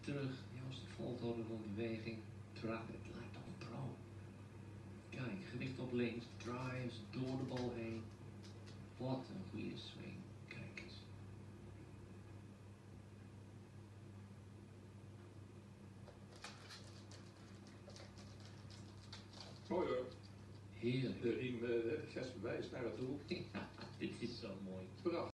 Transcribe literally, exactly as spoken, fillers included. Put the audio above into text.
terug. Joost de voltooien van beweging. Trappen, het lijkt op een pro. Kijk, gewicht op links, drives door de bal heen. Wat een goede swing. Kijk eens. Mooi hoor. Heerlijk. De riem uh, zes bewijs naar het doel. Ja, dit is zo mooi. Prachtig.